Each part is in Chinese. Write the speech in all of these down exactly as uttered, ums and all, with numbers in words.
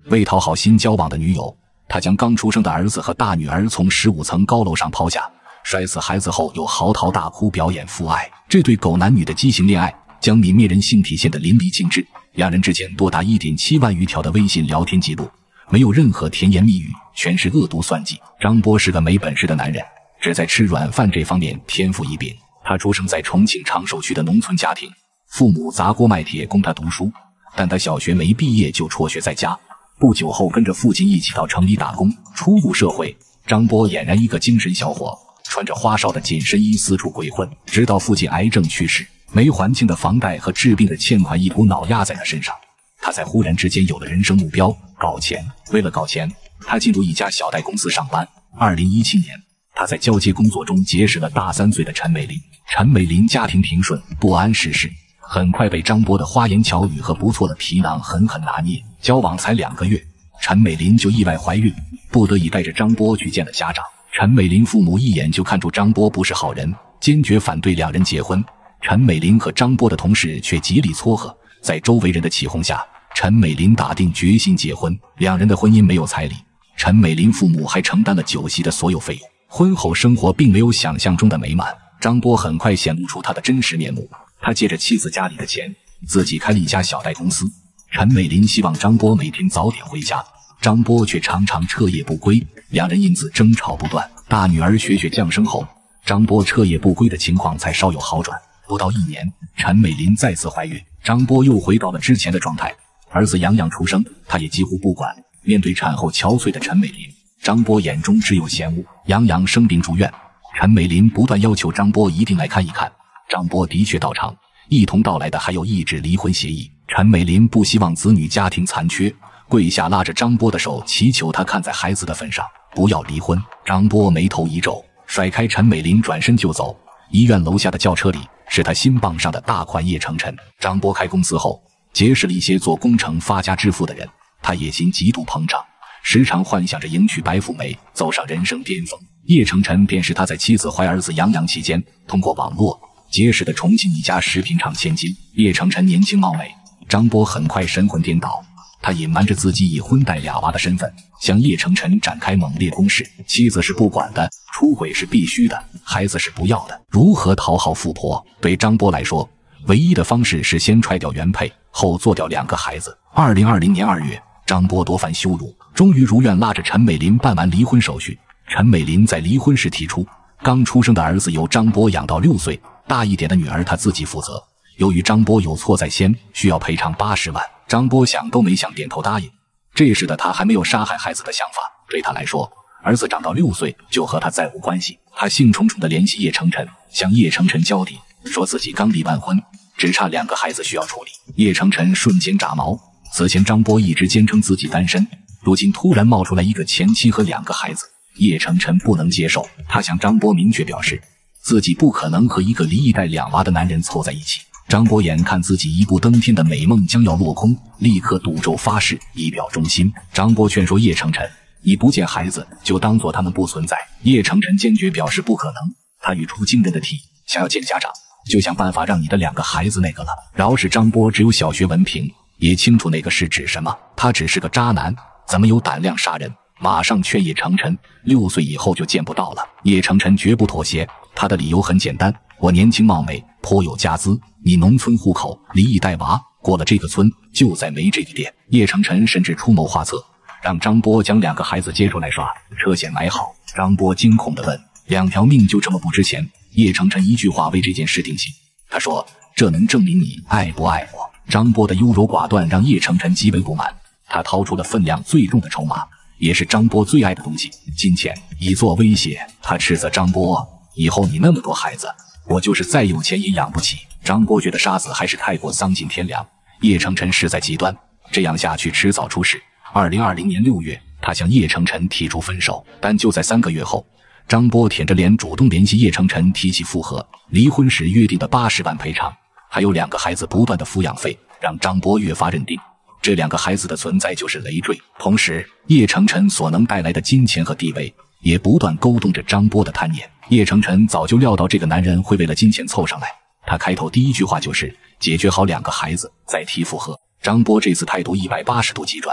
为讨好新交往的女友，他将刚出生的儿子和大女儿从十五层高楼上抛下，摔死孩子后又嚎啕大哭表演父爱。这对狗男女的畸形恋爱将泯灭人性体现得淋漓尽致，两人之间多达 一点七万余条的微信聊天记录，没有任何甜言蜜语，全是恶毒算计。张波是个没本事的男人，只在吃软饭这方面天赋异禀。他出生在重庆长寿区的农村家庭，父母砸锅卖铁供他读书，但他小学没毕业就辍学在家。不久后跟着父亲一起到城里打工，初入社会，张波俨然一个精神小伙，穿着花哨的紧身衣四处鬼混，直到父亲癌症去世，没还清的房贷和治病的欠款一股脑压在他身上。他才忽然之间有了人生目标，搞钱。为了搞钱，他进入一家小贷公司上班。二零一七年，他在交接工作中结识了大三岁的陈美玲。陈美玲家庭平顺，不谙世事，很快被张波的花言巧语和不错的皮囊狠狠拿捏。交往才两个月，陈美玲就意外怀孕，不得已带着张波去见了家长。陈美玲父母一眼就看出张波不是好人，坚决反对两人结婚。陈美玲和张波的同事却极力撮合，在周围人的起哄下，陈美玲打定决心结婚。两人的婚姻没有彩礼，陈美玲父母还承担了酒席的所有费用。婚后生活并没有想象中的美满，张波很快显露出他的真实面目。他借着妻子家里的钱，自己开了一家小贷公司。陈美玲希望张波每天早点回家，张波却常常彻夜不归，两人因此争吵不断。大女儿雪雪降生后，张波彻夜不归的情况才稍有好转。不到一年，陈美玲再次怀孕，张波又回到了之前的状态。儿子杨洋出生，他也几乎不管。面对产后憔悴的陈美玲，张波眼中只有嫌恶。杨洋生病住院，陈美玲不断要求张波一定来看一看。张波的确到场，一同到来的还有一纸离婚协议。陈美玲不希望子女家庭残缺，跪下拉着张波的手，祈求他看在孩子的份上，不要离婚。张波眉头一皱，甩开陈美玲，转身就走。医院楼下的轿车里是他新傍上的大款叶成晨。张波开公司后，结识了一些做工程发家致富的人，他野心极度膨胀，时常幻想着迎娶白富美，走上人生巅峰。叶成晨便是他在妻子怀儿子杨洋期间通过网络结识的重庆一家食品厂千金。叶成晨年轻貌美，张波很快神魂颠倒，他隐瞒着自己已婚带俩娃的身份，向叶成晨展开猛烈攻势。妻子是不管的，出轨是必须的，孩子是不要的。如何讨好富婆？对张波来说，唯一的方式是先踹掉原配，后做掉两个孩子。二零二零年二月，张波多番羞辱，终于如愿拉着陈美玲办完离婚手续。陈美玲在离婚时提出，刚出生的儿子由张波养到六岁，大一点的女儿他自己负责。由于张波有错在先，需要赔偿八十万。张波想都没想点头答应。这时的他还没有杀害孩子的想法，对他来说，儿子长到六岁就和他再无关系。他兴冲冲地联系叶成晨，向叶成晨交底，说自己刚离完婚，只差两个孩子需要处理。叶成晨瞬间炸毛，此前张波一直坚称自己单身，如今突然冒出来一个前妻和两个孩子，叶成晨不能接受。他向张波明确表示，自己不可能和一个离异带两娃的男人凑在一起。张波眼看自己一步登天的美梦将要落空，立刻赌咒发誓，以表忠心。张波劝说叶成晨，你不见孩子就当作他们不存在。叶成晨坚决表示不可能，他语出惊人的提，想要见家长，就想办法让你的两个孩子那个了。饶是张波只有小学文凭，也清楚那个是指什么。他只是个渣男，怎么有胆量杀人？马上劝叶成晨，六岁以后就见不到了。叶成晨绝不妥协，他的理由很简单，我年轻貌美，颇有家资，你农村户口，离异带娃，过了这个村就再没这一店。叶成晨甚至出谋划策，让张波将两个孩子接出来耍，车险买好。张波惊恐地问，两条命就这么不值钱？叶成晨一句话为这件事定性，他说，这能证明你爱不爱我。张波的优柔寡断让叶成晨极为不满，他掏出了分量最重的筹码，也是张波最爱的东西，金钱，以作威胁。他斥责张波，以后你那么多孩子，我就是再有钱也养不起。张波觉得杀子还是太过丧尽天良，叶成晨实在极端，这样下去迟早出事。二零二零年六月，他向叶成晨提出分手，但就在三个月后，张波舔着脸主动联系叶成晨提起复合。离婚时约定的八十万赔偿，还有两个孩子不断的抚养费，让张波越发认定这两个孩子的存在就是累赘。同时，叶成晨所能带来的金钱和地位也不断勾动着张波的贪念。叶成晨早就料到这个男人会为了金钱凑上来，他开头第一句话就是解决好两个孩子再提复合。张波这次态度一百八十度急转，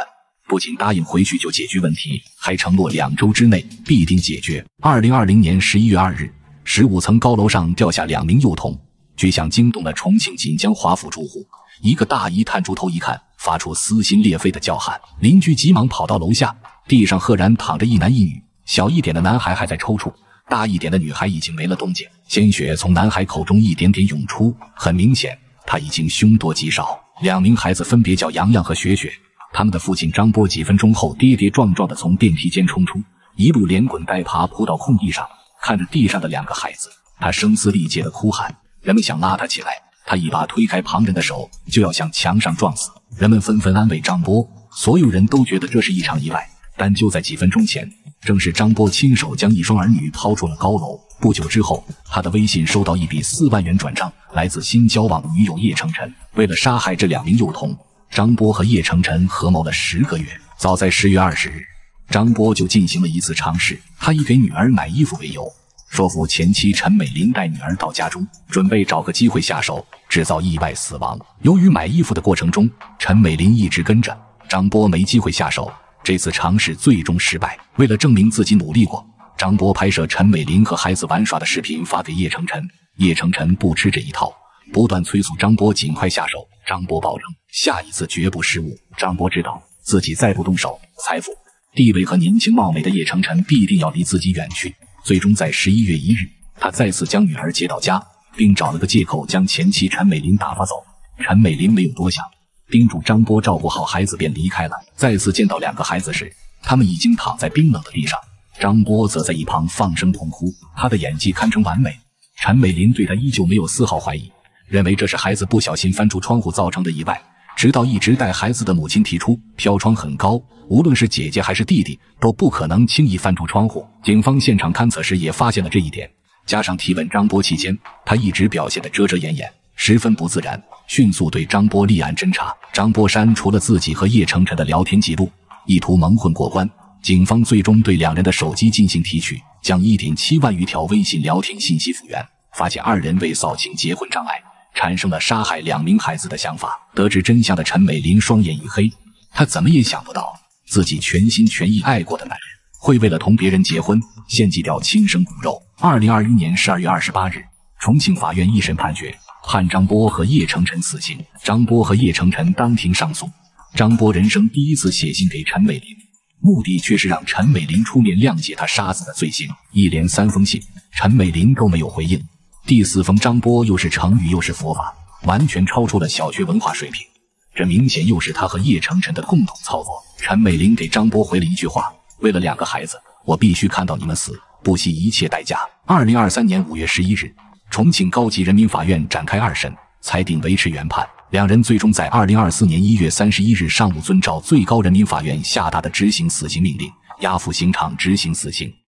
不仅答应回去就解决问题，还承诺两周之内必定解决。二零二零年十一月二日，十五层高楼上掉下两名幼童，巨响惊动了重庆锦江华府住户。一个大姨探出头一看，发出撕心裂肺的叫喊，邻居急忙跑到楼下，地上赫然躺着一男一女，小一点的男孩还在抽搐，大一点的女孩已经没了动静，鲜血从男孩口中一点点涌出，很明显他已经凶多吉少。两名孩子分别叫洋洋和雪雪，他们的父亲张波几分钟后跌跌撞撞地从电梯间冲出，一路连滚带爬扑到空地上，看着地上的两个孩子，他声嘶力竭地哭喊，人们想拉他起来，他一把推开旁人的手，就要向墙上撞死。人们纷纷安慰张波，所有人都觉得这是一场意外，但就在几分钟前，正是张波亲手将一双儿女抛出了高楼。不久之后，他的微信收到一笔四万元转账，来自新交往的女友叶成晨。为了杀害这两名幼童，张波和叶成晨合谋了十个月。早在十月二十日，张波就进行了一次尝试，他以给女儿买衣服为由，说服前妻陈美玲带女儿到家中，准备找个机会下手，制造意外死亡。由于买衣服的过程中，陈美玲一直跟着，张波没机会下手，这次尝试最终失败。为了证明自己努力过，张波拍摄陈美玲和孩子玩耍的视频发给叶成晨。叶成晨不吃这一套，不断催促张波尽快下手。张波保证下一次绝不失误。张波知道自己再不动手，财富、地位和年轻貌美的叶成晨必定要离自己远去。最终在十一月一日，他再次将女儿接到家，并找了个借口将前妻陈美玲打发走。陈美玲没有多想，叮嘱张波照顾好孩子便离开了。再次见到两个孩子时，他们已经躺在冰冷的地上，张波则在一旁放声痛哭，他的演技堪称完美。陈美玲对他依旧没有丝毫怀疑，认为这是孩子不小心翻出窗户造成的意外，直到一直带孩子的母亲提出飘窗很高，无论是姐姐还是弟弟都不可能轻易翻出窗户。警方现场勘测时也发现了这一点，加上提问张波期间他一直表现得遮遮掩掩，十分不自然，迅速对张波立案侦查。张波删除了自己和叶成晨的聊天记录，意图蒙混过关。警方最终对两人的手机进行提取，将 一点七万余条微信聊天信息复原，发现二人为扫清结婚障碍，产生了杀害两名孩子的想法。得知真相的陈美玲双眼一黑，她怎么也想不到自己全心全意爱过的男人会为了同别人结婚献祭掉亲生骨肉。二零二一年十二月二十八日，重庆法院一审判决判张波和叶成晨死刑。张波和叶成晨当庭上诉。张波人生第一次写信给陈美玲，目的却是让陈美玲出面谅解他杀子的罪行。一连三封信，陈美玲都没有回应。第四封，张波又是成语又是佛法，完全超出了小学文化水平，这明显又是他和叶成晨的共同操作。陈美玲给张波回了一句话：为了两个孩子，我必须看到你们死，不惜一切代价。二零二三年五月十一日，重庆高级人民法院展开二审，裁定维持原判。两人最终在二零二四年一月三十一日上午遵照最高人民法院下达的执行死刑命令，押赴刑场执行死刑。